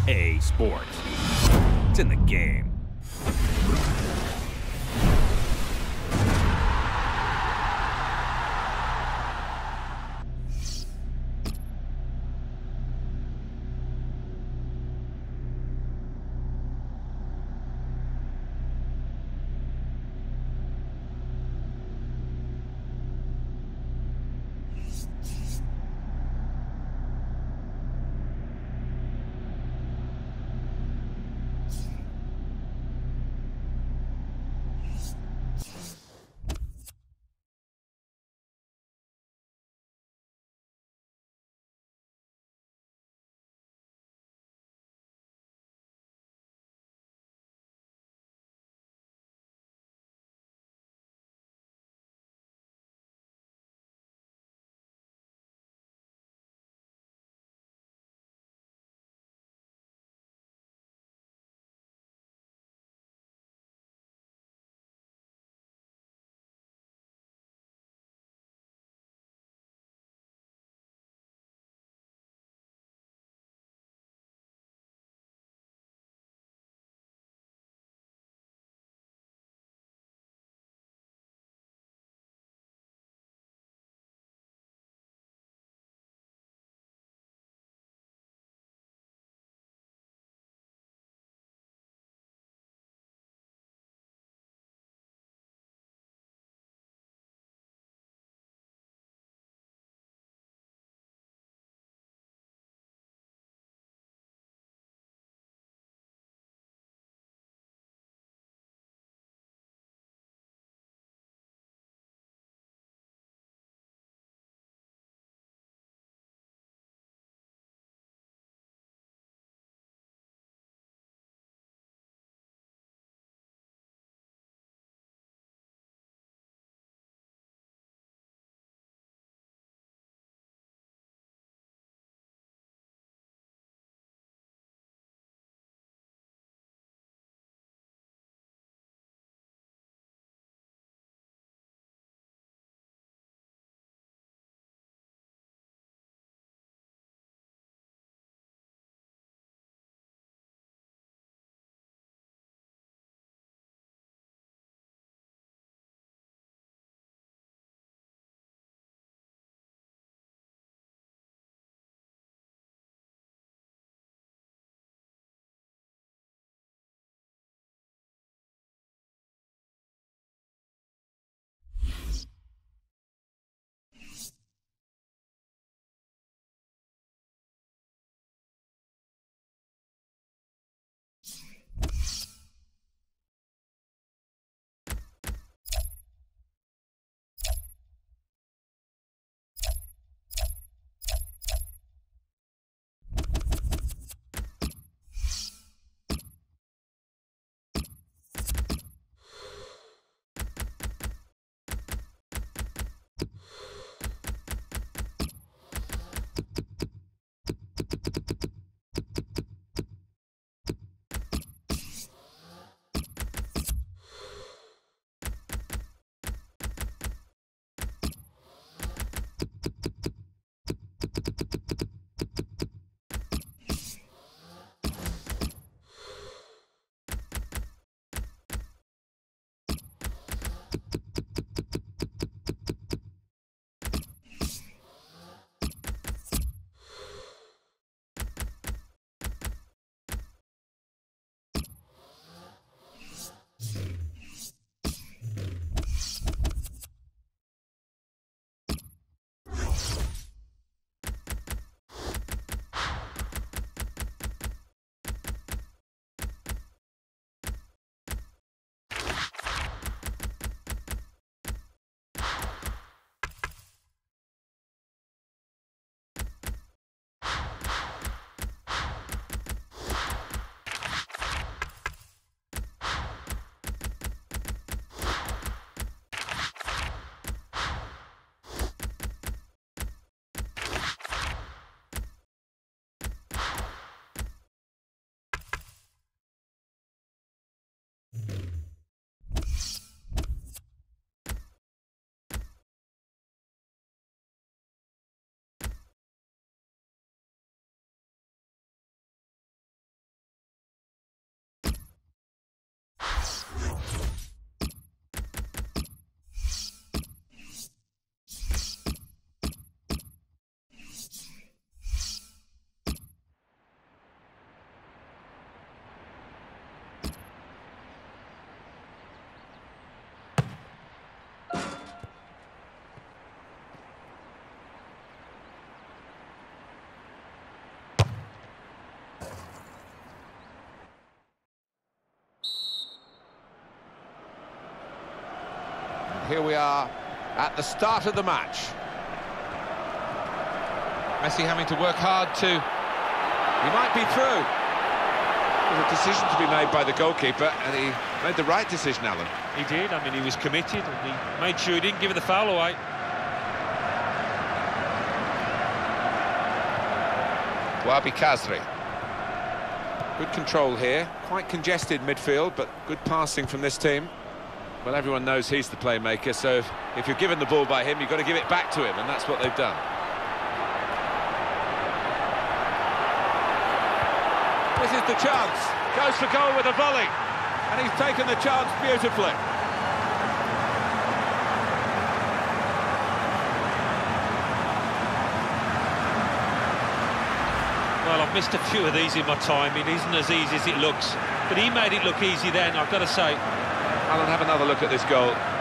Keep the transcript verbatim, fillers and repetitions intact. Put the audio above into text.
E A Sports. It's in the game. here we are at the start of the match. Messi having to work hard to... He might be through. There's a decision to be made by the goalkeeper, and he made the right decision, Alan. He did. I mean, he was committed, and he made sure he didn't give it the foul away. Wabi Kazri. Good control here. Quite congested midfield, but good passing from this team. Well, everyone knows he's the playmaker, so if, if you're given the ball by him, you've got to give it back to him, and that's what they've done. This is the chance. Goes for goal with a volley. And he's taken the chance beautifully. Well, I've missed a few of these in my time. It isn't as easy as it looks. But he made it look easy then, I've got to say. Alan, have another look at this goal.